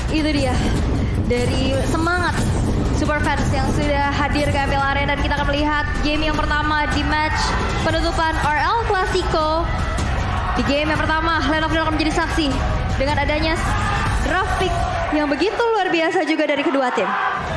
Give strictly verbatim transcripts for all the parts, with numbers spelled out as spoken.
itu dia dari semangat super fans yang sudah hadir ke M P L Arena, dan kita akan melihat game yang pertama di match penutupan R L Clasico. Di game yang pertama, Land of Dawn akan menjadi saksi dengan adanya draft pick yang begitu luar biasa juga dari kedua tim.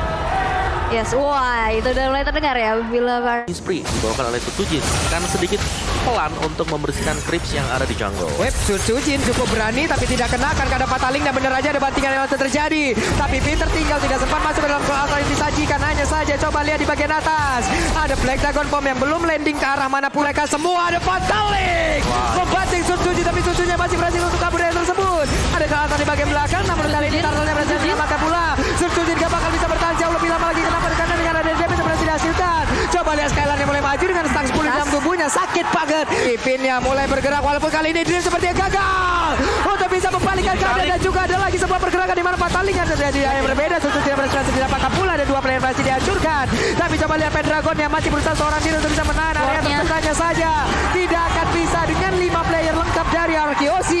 Yes, wah itu udah mulai terdengar ya bila Spree dibawakan oleh Sutsujin akan sedikit pelan untuk membersihkan creeps yang ada di jungle. Web Sutsujin cukup berani tapi tidak kena kan ada pataling, dan benar aja ada bantingan yang terjadi. Tapi Peter tinggal tidak sempat masuk ke dalam kolam yang disajikan, hanya saja coba lihat di bagian atas. Ada Black Dragon Bomb yang belum landing ke arah mana pun mereka semua, ada pataling. Wow. Membanting Sutsujin tapi Sutsujin masih berhasil untuk kabur dari tersebut. Ada kelihatan di bagian belakang, namun kali ini Turtle-nya berhasil menyelamatkan pula. Sutsujin gak bakal bisa bertahan jauh lebih lama lagi, kenapa? Karena dengan ada damage yang berhasil dihasilkan. Coba lihat Skylar yang mulai maju dengan stang sepuluh dalam tubuhnya, sakit banget. Pipinnya mulai bergerak walaupun kali ini Dream sepertinya gagal untuk bisa membalikkan keadaan, dan juga ada lagi sebuah pergerakan di mana pataling yang terjadi yang berbeda. Susu tidak berhasil didapatkan pula, ada dua player berhasil dihancurkan. Tapi coba lihat Pendragon yang masih berusaha seorang diri untuk bisa menahan area tertentangnya saja. Tidak akan bisa dengan lima player lengkap dari Arkeosi.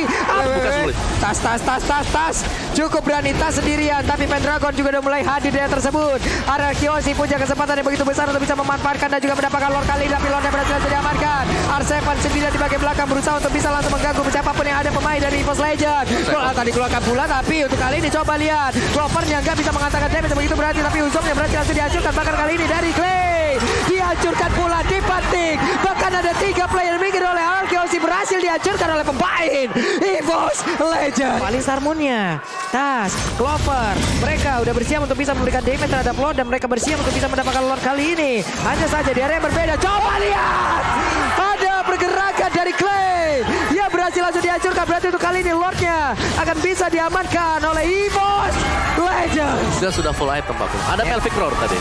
Tas, tas, tas, tas, tas. Cukup berani tas sendirian, tapi Pendragon juga udah mulai hadir di area tersebut. Arkeosi punya kesempatan yang begitu besar untuk bisa memanfaatkan dan juga mendapatkan Lord kali ini, tapi Lord yang berhasil diamankan. R tujuh sembilan di bagian belakang berusaha untuk bisa langsung mengganggu siapapun yang ada pemain dari EVOS Legend. Gol tadi keluarkan pula, tapi untuk kali ini coba lihat Clover yang nggak bisa mengatakan damage begitu berarti, tapi Uzom yang berhasil langsung dihancurkan. Bahkan kali ini dari Clay dihancurkan pula, dipatik. Bahkan ada tiga player minggir oleh Arkeosi berhasil dihancurkan oleh pemain EVOS Legend. Paling Sarmunnya, Tas, Clover, mereka udah bersiap untuk bisa memberikan damage terhadap Lord, dan mereka bersiap untuk bisa mendapatkan Lord kali ini. Hanya saja di area yang berbeda. Coba lihat, ada pergerakan dari Clay. Dia berhasil langsung dihancurkan. Berarti untuk kali ini Lordnya akan bisa diamankan oleh EVOS Legends. Sudah sudah full item Pak. Ada yeah. Pelvic Roar tadi.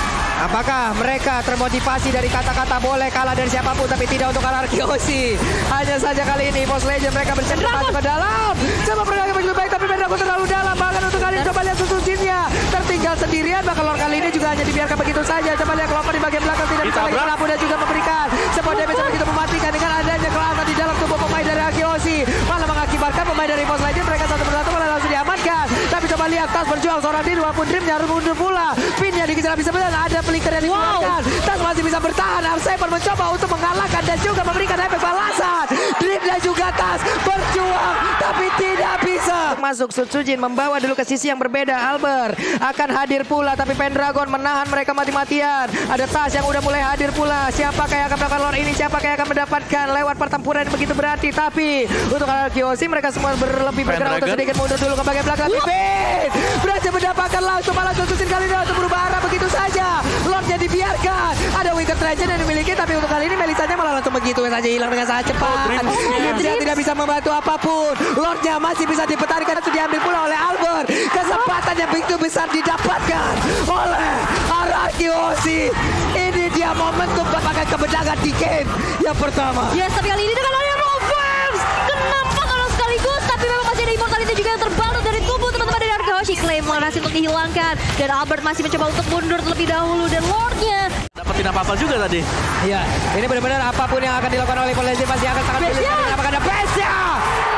Apakah mereka termotivasi dari kata-kata boleh kalah dari siapapun, tapi tidak untuk Arkeosi. Hanya saja kali ini EVOS Legends mereka bersiap masuk ke dalam. Coba pergerakan begitu baik, tapi Pendragon terlalu dalam. Bahkan untuk kali ini coba lihat Sutsujinnya tertinggal sendirian. Bahkan Lord kali ini juga hanya dibiarkan begitu saja. Coba lihat Clover di bagian belakang tidak bisa lagi melampu dan juga memberikan sebuah damage yang begitu mematikan dengan adanya kelihatan di dalam tubuh pemain dari Arkeosi. Malah mengakibatkan pemain dari EVOS Legends mereka satu persatu malah langsung diamankan. Tapi coba lihat Tas berjuang seorang diri walaupun Dreamnya harus mundur pula. Pinnya dikejar bisa benar, ada flicker yang dikeluarkan. Wow. Tas masih bisa bertahan. R tujuh mencoba untuk mengalahkan dan juga memberikan efek balasan. Dream dan juga Tas berjuang tapi tidak bisa. Masuk Sutsujin membawa dulu ke sisi yang berbeda. Albert akan hadir pula, tapi Pendragon menahan mereka mati-matian. Ada Tas yang udah mulai hadir pula. Siapakah yang akan mendapatkan Lord ini? Siapakah yang akan mendapatkan lewat pertempuran yang begitu berarti? Tapi untuk Arkeosi mereka semua berlebih bergerak untuk sedikit mundur dulu ke bagian belakang. Pipin berhasil mendapatkan langsung, malah Sutsujin kali ini untuk berubah arah begitu saja. Lordnya dibiarkan. Ada Wicked Legend yang dimiliki, tapi untuk kali ini Melisanya malah langsung begitu saja hilang dengan sangat cepat. Dia tidak bisa membantu apapun. Lordnya masih bisa dipertahankan, itu diambil pula oleh Albert. Kesempatan yang begitu besar didapatkan oleh Arkeosi. Ini dia momentum mendapatkan kemenangan di game yang pertama. Yes, tapi kali ini dengan adanya Rovers kenapa kalau sekaligus, tapi memang masih ada immortality juga yang terbalut dari tubuh teman-teman dari Arkeosi. Claim berhasil untuk dihilangkan, dan Albert masih mencoba untuk mundur terlebih dahulu, dan Lordnya dapetin apa-apa juga tadi. Iya, ini benar-benar apapun yang akan dilakukan oleh EVOS Legends pasti akan sangat sulit. Apakah ada Besya?